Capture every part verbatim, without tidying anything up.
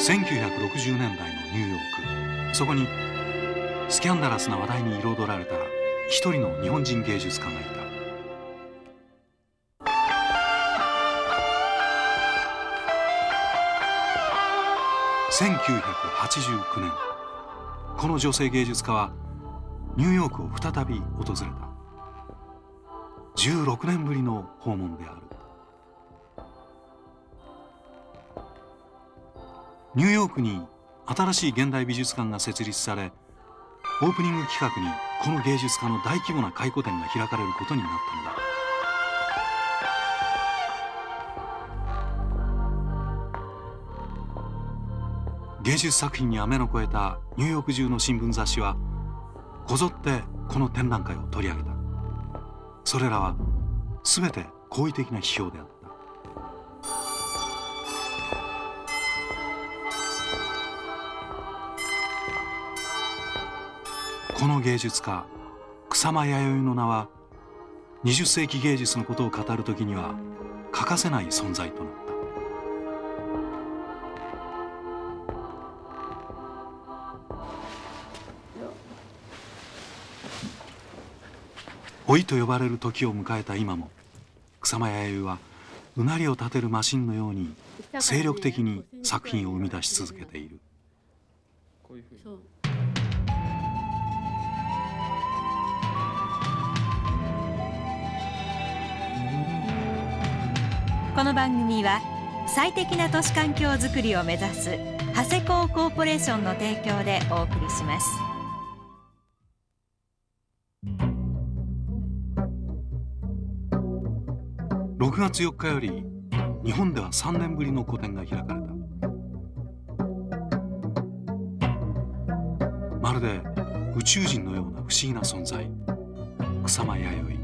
せんきゅうひゃくろくじゅうねんだいのニューヨーク、そこにスキャンダラスな話題に彩られた一人の日本人芸術家がいた。せんきゅうひゃくはちじゅうきゅうねん、この女性芸術家はニューヨークを再び訪れた。じゅうろくねんぶりの訪問である。ニューヨークに新しい現代美術館が設立され、オープニング企画にこの芸術家の大規模な回顧展が開かれることになったのだ。芸術作品に目の肥えたニューヨーク中の新聞雑誌はこぞってこの展覧会を取り上げた。それらは全て好意的な批評であった。この芸術家草間彌生の名はにじゅっせいき芸術のことを語るときには欠かせない存在となった。老いと呼ばれる時を迎えた今も、草間彌生はうなりを立てるマシンのように精力的に作品を生み出し続けている。 この番組は最適な都市環境づくりを目指す長谷工コーポレーションの提供でお送りします。 ろくがつよっかより日本ではさんねんぶりの個展が開かれた。まるで宇宙人のような不思議な存在、草間彌生。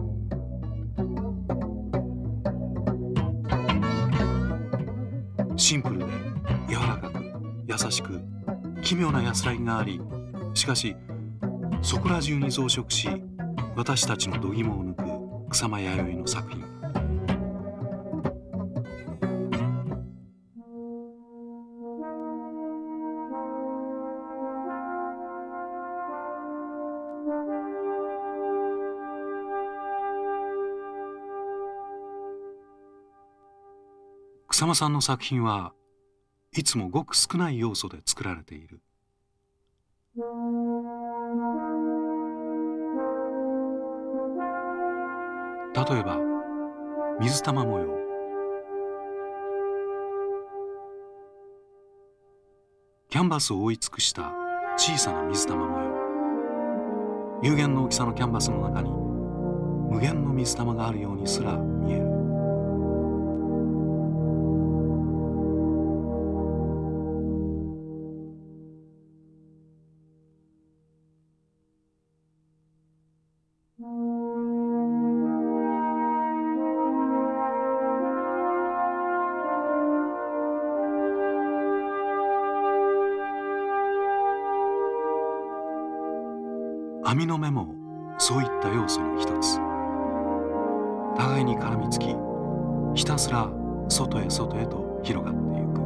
シンプルで柔らかく優しく奇妙な安らぎがあり、しかしそこら中に増殖し私たちの度肝を抜く草間彌生の作品。草間さんの作品はいつもごく少ない要素で作られている。例えば水玉模様。キャンバスを覆い尽くした小さな水玉模様。有限の大きさのキャンバスの中に無限の水玉があるようにすら見える。網の目もそういった要素の一つ。互いに絡みつき、ひたすら外へ外へと広がっていく。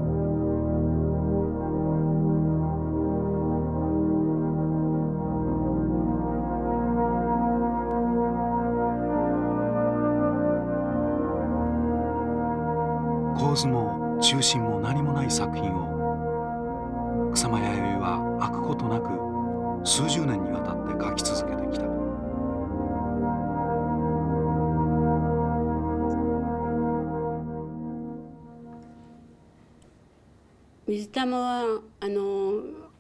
構図も中心も何もない作品を草間彌生は飽くことなく数十年にわたって描き続けてきた。 水玉はあの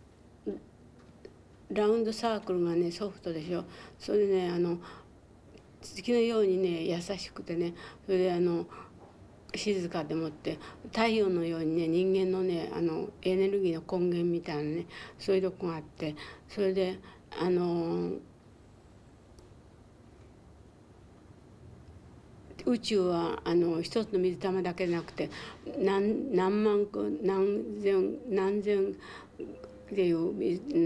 ラウンドサークルがねソフトでしょ。それでねあの月のようにね優しくてね、それであの静かでもって太陽のようにね人間のねあのエネルギーの根源みたいなねそういうとこがあって、それであの宇宙はあの一つの水玉だけでなくて何何万個何千何千っていう水、うん、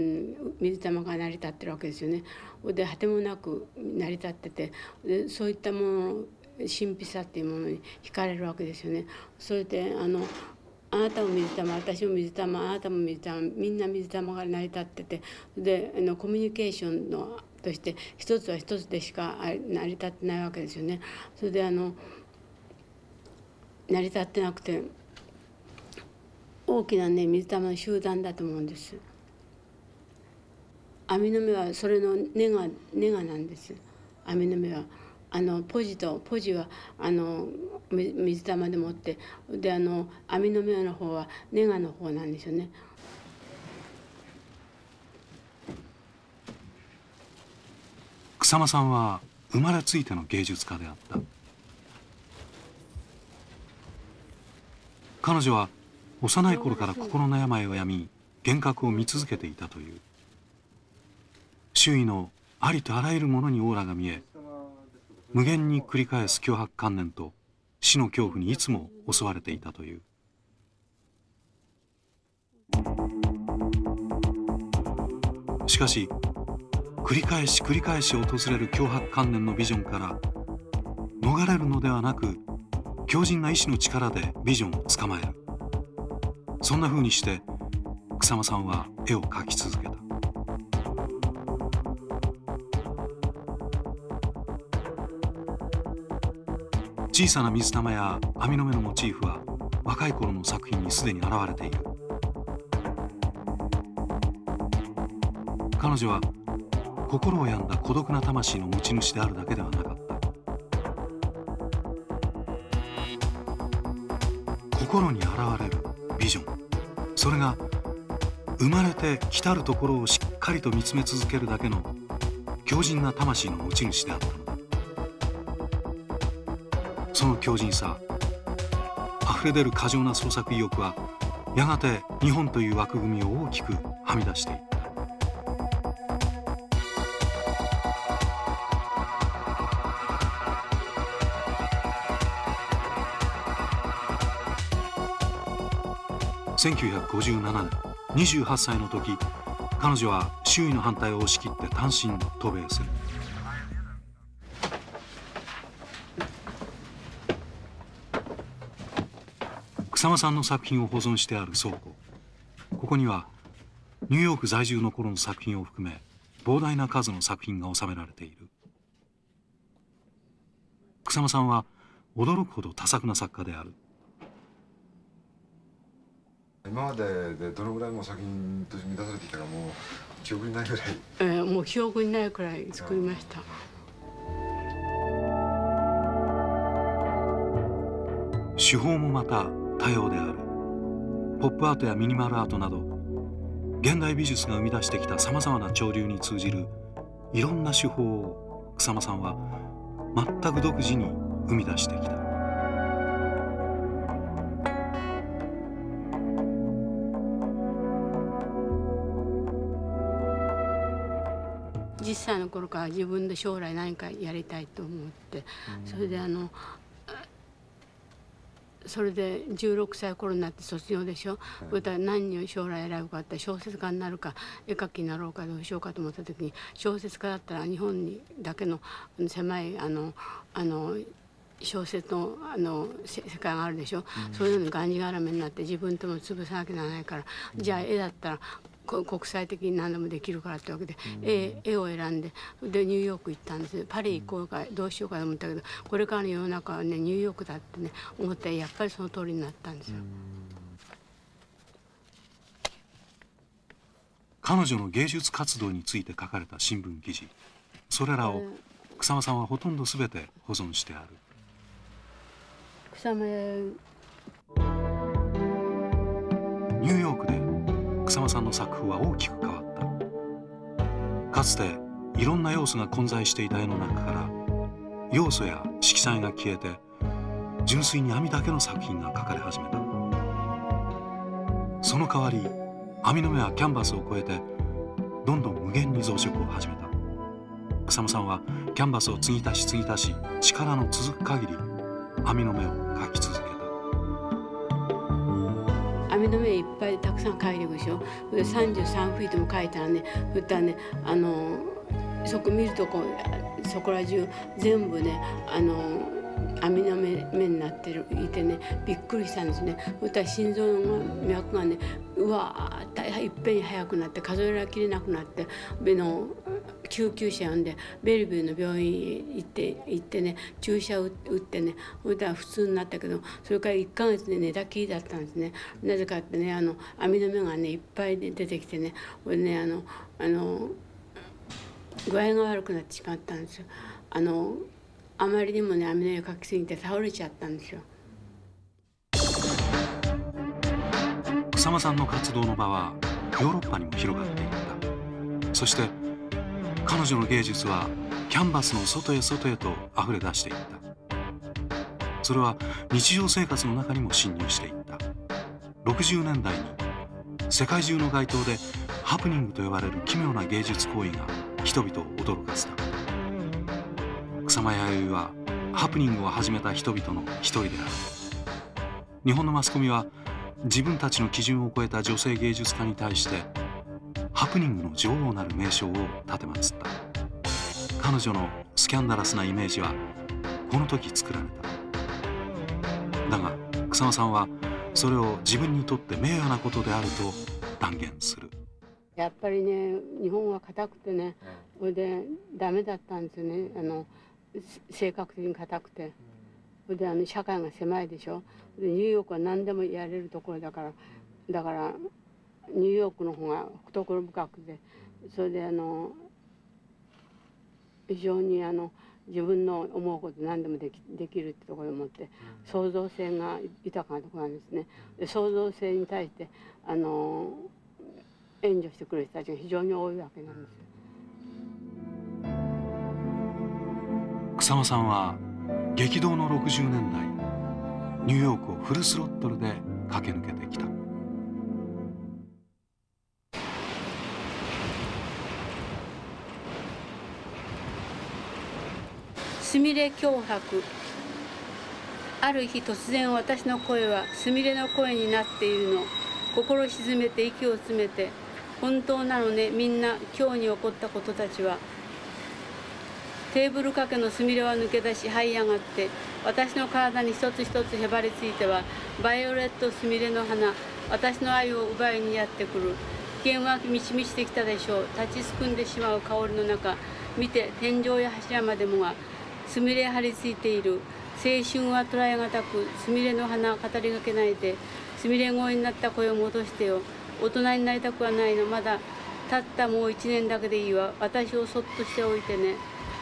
水玉が成り立ってるわけですよね。で果てもなく成り立ってて、でそういったもの神秘さっていうものに惹かれるわけですよね。それであのあなたも水玉、私も水玉、あなたも水玉、みんな水玉が成り立ってて、であのコミュニケーションのとして一つは一つでしか成り立ってないわけですよね。それであの成り立ってなくて大きなね水玉の集団だと思うんです。網の目はそれの根が根がなんです。網の目はあのポジとポジはあの水玉でもってであの網の目の方はネガの方なんですよね。 草間さんは生まれついての芸術家であった。彼女は幼い頃から心の病を病み幻覚を見続けていたという。周囲のありとあらゆるものにオーラが見え、無限に繰り返す強迫観念と死の恐怖にいつも襲われていたという。しかし繰り返し繰り返し訪れる強迫観念のビジョンから逃れるのではなく、強靭な意志の力でビジョンを捕まえる。そんな風にして草間さんは絵を描き続けた。小さな水玉や網の目のモチーフは若い頃の作品にすでに現れている。彼女は心を病んだ孤独な魂の持ち主であるだけではなかった。心に現れるビジョン、それが生まれて来たるところをしっかりと見つめ続けるだけの強靭な魂の持ち主であったのだ。その強靭さ、溢れ出る過剰な創作意欲はやがて日本という枠組みを大きくはみ出していった。せんきゅうひゃくごじゅうななねん、にじゅうはっさいの時、彼女は周囲の反対を押し切って単身渡米する。草間さんの作品を保存してある倉庫、ここにはニューヨーク在住の頃の作品を含め膨大な数の作品が収められている。草間さんは驚くほど多作な作家である。 今まででどのぐらいもう作品として見出されてきたかもう記憶にないぐらい、 えー、もう記憶にないくらい作りました。 手法もまた多様である。ポップアートやミニマルアートなど現代美術が生み出してきたさまざまな潮流に通じるいろんな手法を草間さんは全く独自に生み出してきた。 じゅっさいの頃から自分で将来何かやりたいと思って、それであのそれでじゅうろくさい頃になって卒業でしょ。それから何を将来選ぶかって小説家になるか絵描きになろうかどうしようかと思った時に、小説家だったら日本にだけの狭いあのあの小説のあの世界があるでしょ、うん、そういうのにがんじがらめになって自分とも潰さなきゃならないから、うん、じゃあ絵だったら国際的に何でもできるからってわけで、うん、絵, 絵を選んででニューヨーク行ったんです。パリ行こうかどうしようかと思ったけど、これからの世の中はねニューヨークだってね思ってやっぱりその通りになったんですよ。うん、 彼女の芸術活動について書かれた新聞記事、それらを草間さんはほとんど全て保存してある。 草間ニューヨークで草間さんの作風は大きく変わった。かつていろんな要素が混在していた絵の中から要素や色彩が消えて純粋に網だけの作品が描かれ始めた。その代わり網の目はキャンバスを越えてどんどん無限に増殖を始めた。草間さんはキャンバスを継ぎ足し継ぎ足し力の続く限り網の目を描き続けた。 網の目いっぱいたくさん描いていくでしょ。でさんじゅうさんフィートも描いたらね、そしたらねあのそこ見るとこうそこら中全部ねあの網の目目になってるいてね、びっくりしたんですね。そしたら心臓の脈がねうわーっていっぺんに速くなって数えられきれなくなって、での救急車呼んでベルビューの病院へ行って行ってね注射打ってね、そしたら普通になったけど、それからいっかげつで寝たきりだったんですね。なぜかってね、あの網の目がねいっぱい出てきてね、これねあのあの具合が悪くなってしまったんですよ。あのあまりにもね網の目をかきすぎて倒れちゃったんですよ。 草間さんの活動の場はヨーロッパにも広がっていった。そして彼女の芸術はキャンバスの外へ外へと溢れ出していった。それは日常生活の中にも侵入していった。ろくじゅうねんだいに世界中の街頭でハプニングと呼ばれる奇妙な芸術行為が人々を驚かせた。草間彌生はハプニングを始めた人々の一人である。日本のマスコミは自分たちの基準を超えた女性芸術家に対してハプニングの女王なる名称を立てまつった。彼女のスキャンダラスなイメージはこの時作られた。だが草間さんはそれを自分にとって名誉なことであると断言する。 やっぱりね日本は硬くてね、それでダメだったんですよね。あの性格的に硬くて、それであの社会が狭いでしょ。でニューヨークは何でもやれるところだからだからニューヨークの方が懐深くて、それであの非常にあの自分の思うこと何でもできできるってところを持って創造性が豊かなところなんですね。で創造性に対してあの援助してくれる人たちが非常に多いわけなんですよ。 草間さんは激動のろくじゅうねんだいニューヨークをフルスロットルで駆け抜けてきた。 すみれ脅迫。ある日突然私の声はすみれの声になっているの。心沈めて息を詰めて、本当なのね、みんな今日に起こったことたちは。テーブル掛けのすみれは抜け出し這い上がって、私の体に一つ一つへばりついてはバイオレットすみれの花、私の愛を奪いにやってくる。危険は満ち満ちてきたでしょう。立ちすくんでしまう香りの中、見て天井や柱までもがすみれ張り付いている。青春は捉えがたく、すみれの花語りがけないで、すみれ声になった声を戻してよ。大人になりたくはないの。まだたったもう一年だけでいいわ。私をそっとしておいてね。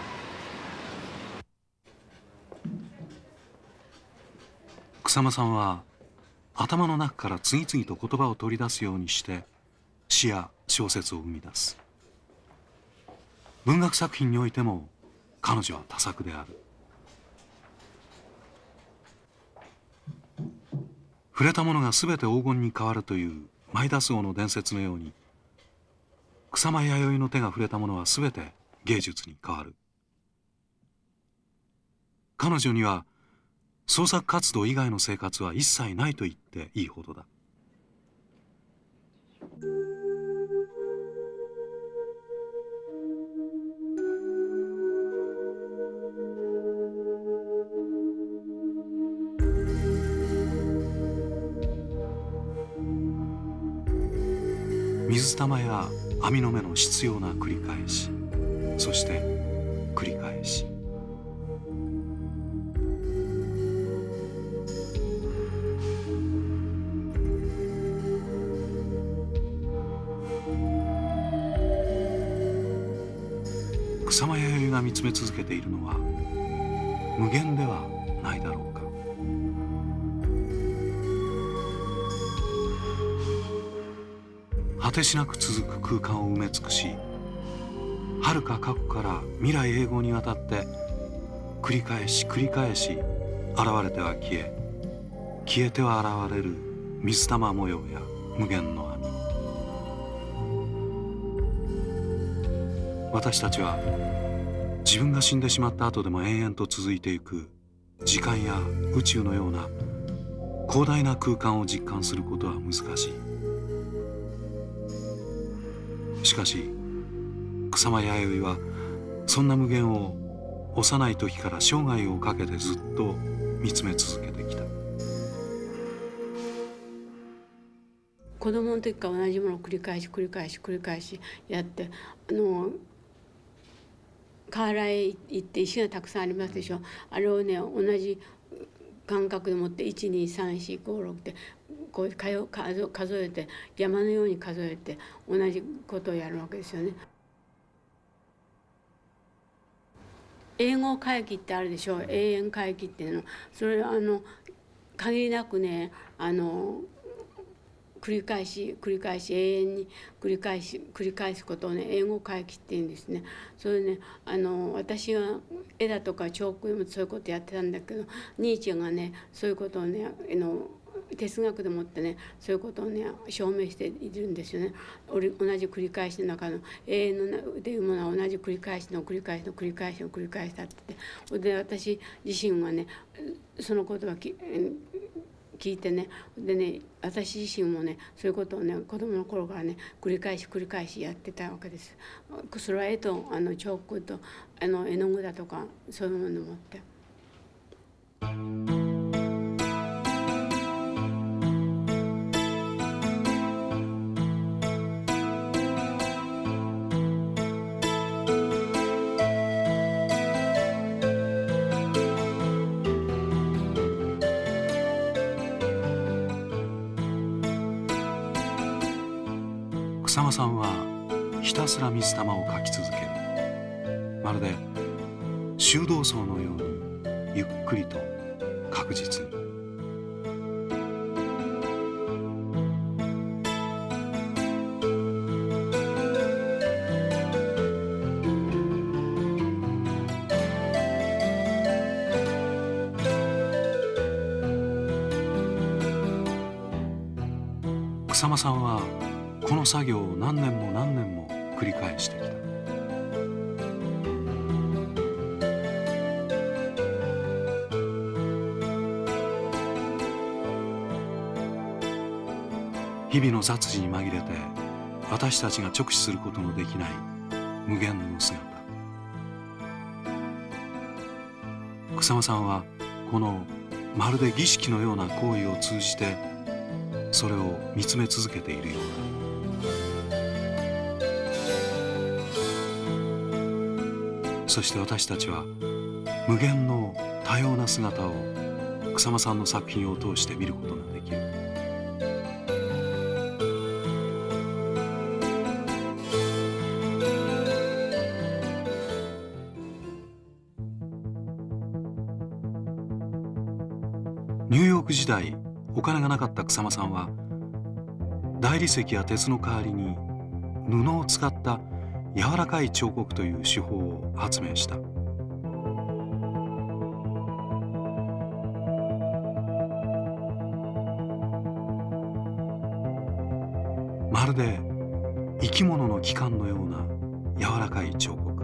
草間さんは頭の中から次々と言葉を取り出すようにして詩や小説を生み出す。文学作品においても彼女は多作である。触れたものが全て黄金に変わるというマイダス王の伝説のように、草間彌生の手が触れたものは全て芸術に変わる。彼女には創作活動以外の生活は一切ないと言っていいほどだ。水玉や網の目の執拗な繰り返し、そして繰り返し。草間彌生が見つめ続けているのは無限ではないだろうか。果てしなく続く空間を埋め尽くし、遥か過去から未来永劫にわたって繰り返し繰り返し現れては消え、消えては現れる水玉模様や無限の網。私たちは自分が死んでしまった後でも延々と続いていく時間や宇宙のような広大な空間を実感することは難しい。しかし草間彌生はそんな無限を幼い時から生涯をかけてずっと見つめ続けてきた。 子供の時から同じものを繰り返し繰り返し繰り返しやって、あの河原へ行って石がたくさんありますでしょ。あれをね同じ感覚でもっていちにさんしごろくってこう数数えて山のように数えて同じことをやるわけですよね。英語回帰ってあるでしょう。永遠回帰っていうの、それはあの限りなくね、あの繰り返し繰り返し永遠に繰り返し繰り返すことをね英語回帰っていうんですね。それね、あの私は絵だとか彫刻でもそういうことやってたんだけど、ニーチェがねそういうことをねあの哲学でもってねそういうことをね証明しているんですよね。同じ繰り返しの中の永遠のというものは同じ繰り返しの繰り返しの繰り返しの繰り返しだって言って、で私自身はねそのことがき聞いてね、でね私自身もねそういうことをね子供の頃からね繰り返し繰り返しやってたわけです。それは絵とあの彫刻とあの絵の具だとかそういうものを持って。 草間さんはひたすら水玉を描き続ける。まるで修道僧のようにゆっくりと確実に。草間さんはこの作業を何年も何年も繰り返してきた。日々の雑事に紛れて私たちが直視することのできない無限の姿。草間さんはこのまるで儀式のような行為を通じてそれを見つめ続けているようだ。そして私たちは無限の多様な姿を草間さんの作品を通して見ることができる。ニューヨーク時代、お金がなかった草間さんは大理石や鉄の代わりに布を使った柔らかい彫刻という手法を発明した。まるで生き物の器官のような柔らかい彫刻。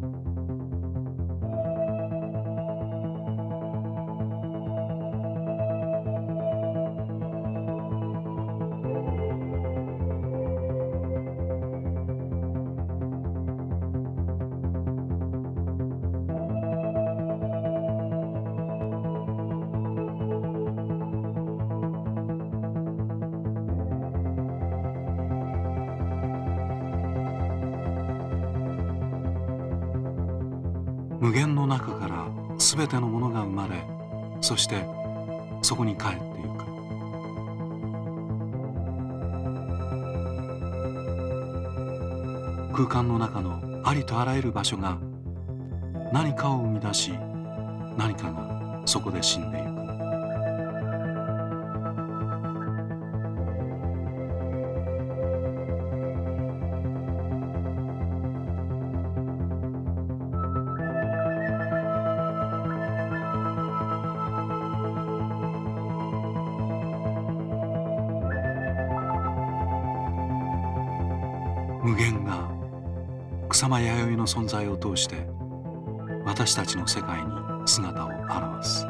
無限の中からすべてのものが生まれ、そしてそこに帰ってゆく。空間の中のありとあらゆる場所が何かを生み出し、何かがそこで死んでいく。無限が草間彌生の存在を通して私たちの世界に姿を現す。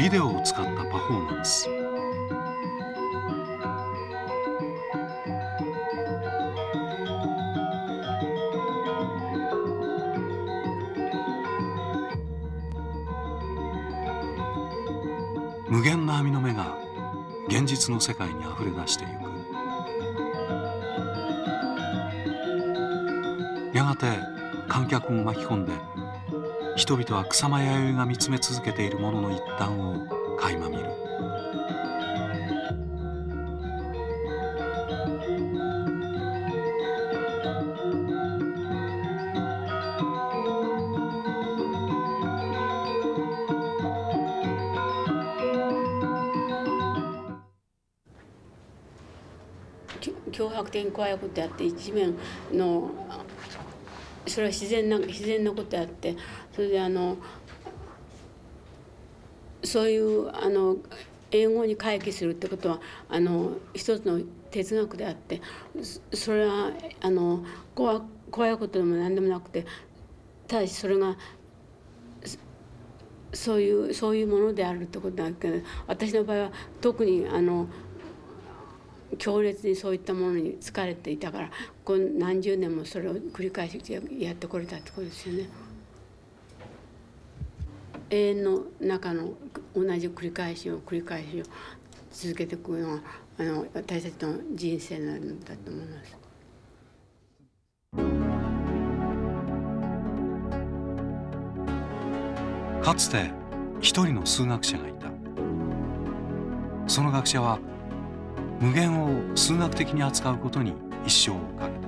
ビデオを使ったパフォーマンス。無限の網の目が現実の世界にあふれ出していく。やがて観客を巻き込んで、人々は草間彌生が見つめ続けているものの一端を垣間見る。 強迫的に怖いことやって、一面のそれは自然な自然なことやって、それであのそういうあの英語に回帰するってことはあの一つの哲学であって、それはあの怖怖いことでも何でもなくて、ただしそれがそういうそういうものであるってことなんだけど、私の場合は特にあの強烈にそういったものに疲れていたから、この何十年もそれを繰り返しやってこれたってことですよね。永遠の中の同じ繰り返しを繰り返しを続けていくのがあの私たちの人生なんだと思います。かつて一人の数学者がいた。その学者は無限を数学的に扱うことに一生をかけた。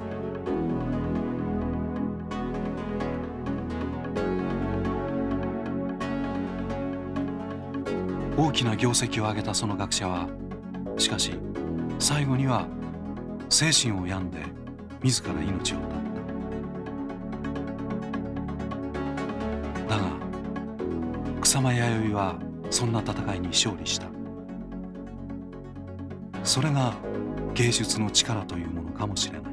大きな業績を上げたその学者は、しかし最後には精神を病んで自ら命を絶った。だが草間彌生はそんな戦いに勝利した。それが芸術の力というものかもしれない。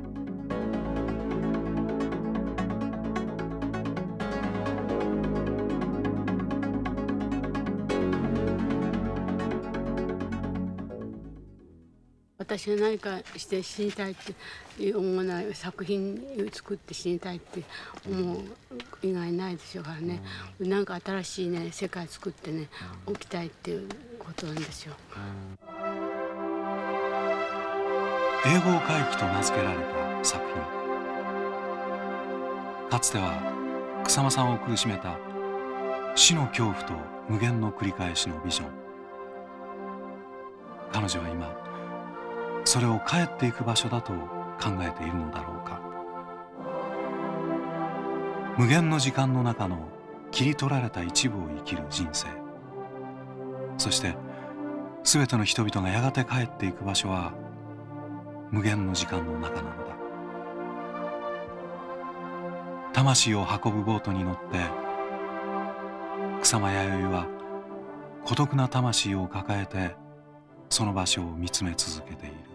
私が何かして死にたいって思わない作品を作って死にたいって思う以外ないでしょうからね、うん、なんか新しいね世界作ってね起きたいっていうことなんですよ。 英語回帰と名付けられた作品。かつては草間さんを苦しめた死の恐怖と無限の繰り返しのビジョン。彼女は今それを帰っていく場所だと考えているのだろうか。無限の時間の中の切り取られた一部を生きる人生。そして全ての人々がやがて帰っていく場所は無限の時間の中なのだ。魂を運ぶボートに乗って草間彌生は孤独な魂を抱えてその場所を見つめ続けている。